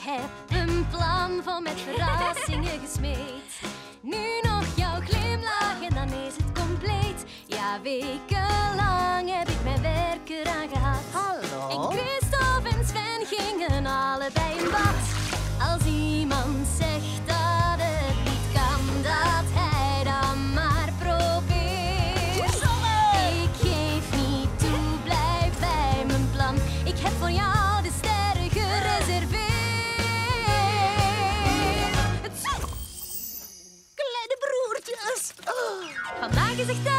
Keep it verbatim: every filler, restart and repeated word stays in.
heb een plan vol met verrassingen gesmeed. Nu nog jouw glimlach en dan is het compleet. Ja, wekenlang heb ik mijn werk eraan gehad. Hallo? En Christophe en Sven gingen allebei in bad. Als iemand zegt dat het niet kan, dat hij dan maar probeert. Ik geef niet toe, blijf bij mijn plan. Ik heb voor jou de sterren gereserveerd. Kleine broertjes. Oh. Vandaag is echt